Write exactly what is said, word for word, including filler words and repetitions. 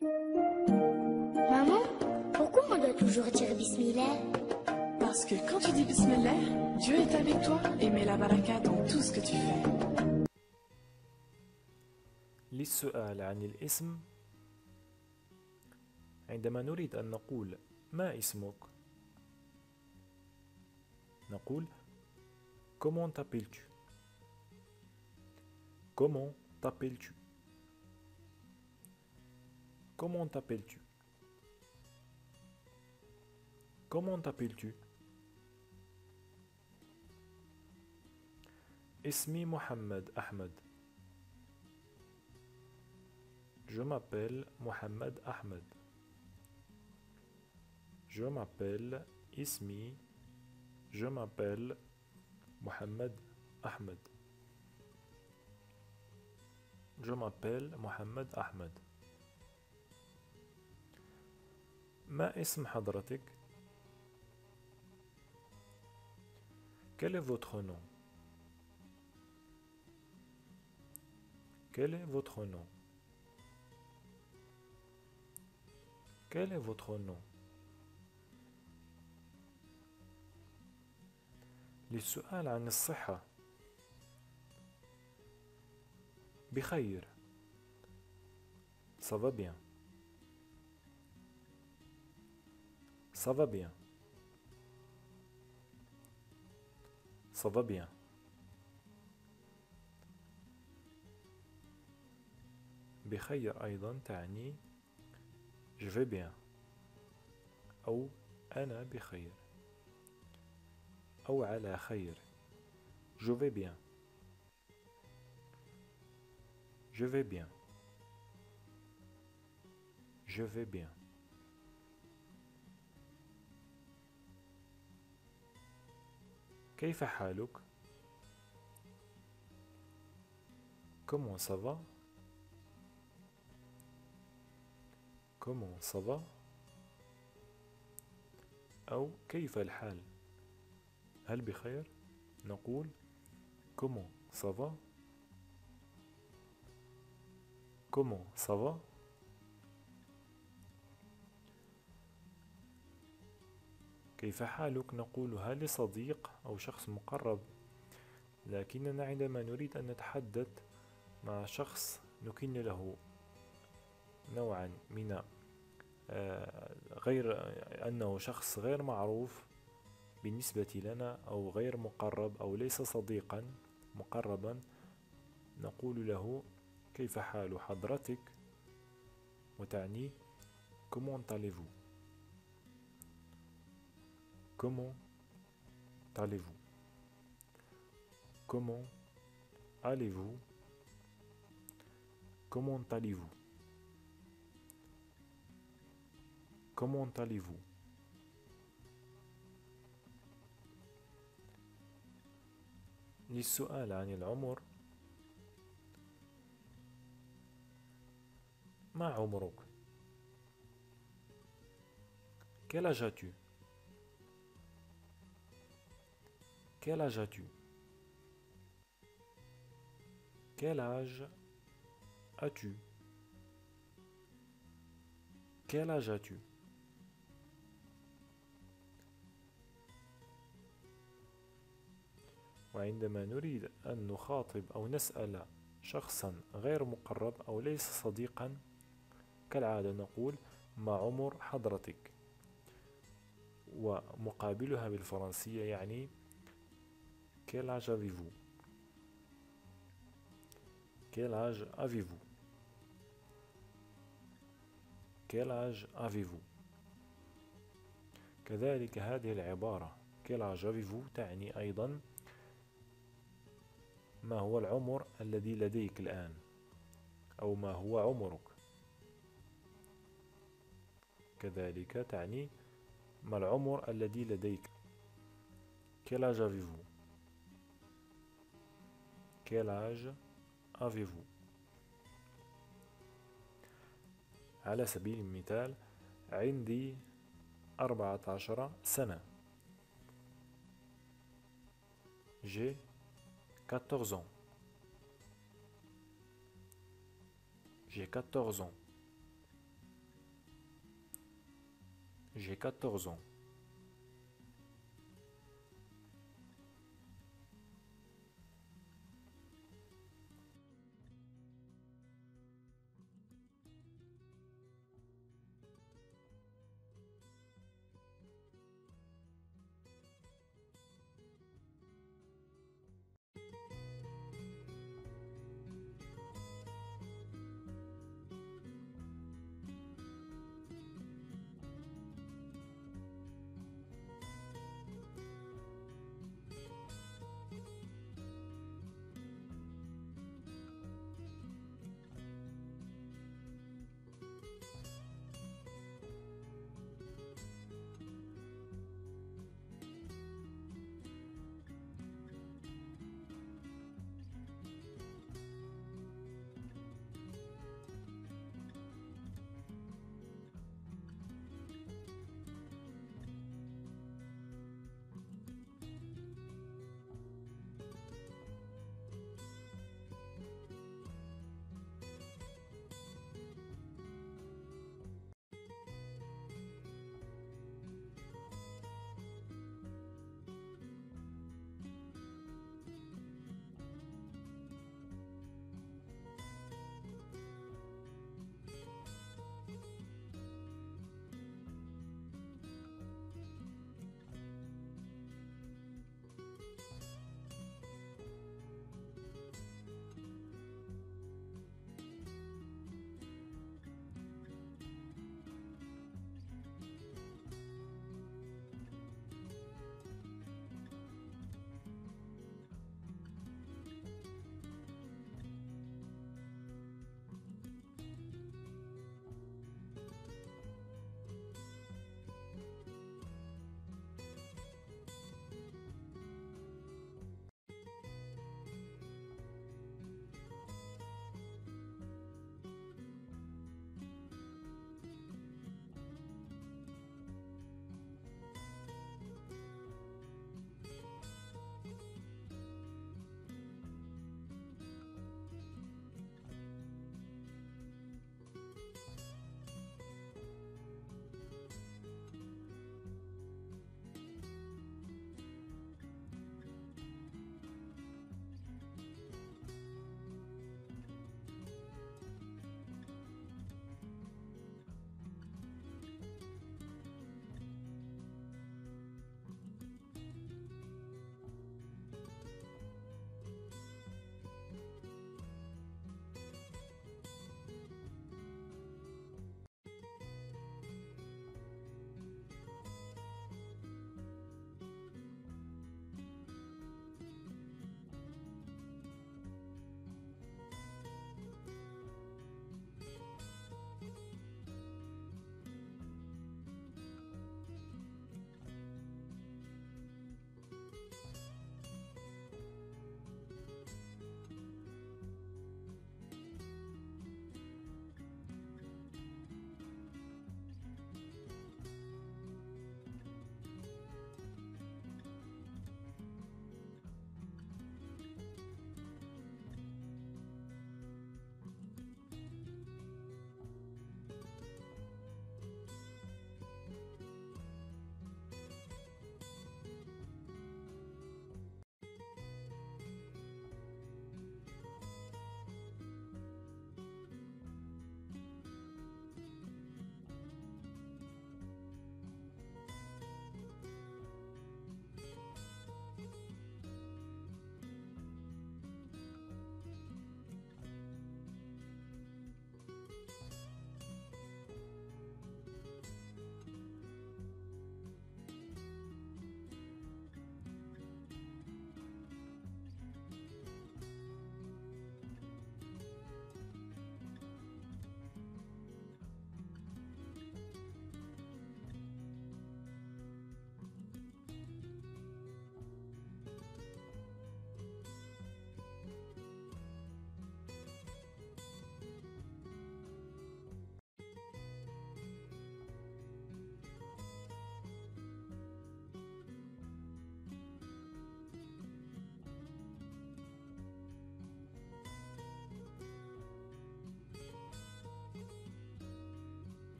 Maman, pourquoi on doit toujours dire Bismillah? Parce que quand tu dis Bismillah, Dieu est avec toi et met la baraka dans tout ce que tu fais. للسؤال عن الاسم، عندما نريد أن نقول ما اسمك نقول Comment t'appelles-tu? Comment t'appelles-tu? Comment t'appelles-tu? Comment t'appelles-tu? اسمي محمد أحمد. Je m'appelle Mohamed Ahmed. Je m'appelle اسمي Je m'appelle Mohamed Ahmed. Je m'appelle Mohamed Ahmed. ما اسم حضرتك؟ Quel est votre nom? Quel est votre nom? Quel est votre nom? للسؤال عن الصحة، بخير. Ça va bien. Ça va bien. Ça va bien. بخير أيضا تعني je vais bien أو أنا بخير أو على خير. Je vais bien. Je vais bien. Je vais bien. كيف حالك؟ Comment ça va? Comment ça va? أو كيف الحال؟ هل بخير؟ نقول Comment ça va? Comment ça va? كيف حالك؟ نقولها لصديق أو شخص مقرب، لكننا عندما نريد أن نتحدث مع شخص نكن له نوعا من غير أنه شخص غير معروف بالنسبة لنا أو غير مقرب أو ليس صديقا مقربا، نقول له كيف حال حضرتك، وتعني Comment allez-vous? Comment allez-vous? Comment allez-vous? Comment allez-vous? Comment allez-vous? للسؤال عن العمر، ما عمرك؟ Quel âge as-tu? Quel âge as-tu? Quel âge as-tu? Quel âge as-tu? وعندما نريد أن نخاطب أو نسأل شخصا غير مقرب أو ليس صديقا، كالعادة نقول ما عمر حضرتك، ومقابلها بالفرنسية يعني Quel âge avez-vous? Quel âge avez-vous? Quel âge avez-vous? كذلك هذه العبارة Quel âge avez-vous تعني أيضا ما هو العمر الذي لديك الآن، أو ما هو عمرك. كذلك تعني ما العمر الذي لديك. Quel âge avez-vous? Quel âge avez-vous? على سبيل المثال عندي أربعة عشر سنة. J'ai quatorze ans. J'ai quatorze ans. j'ai quatorze ans.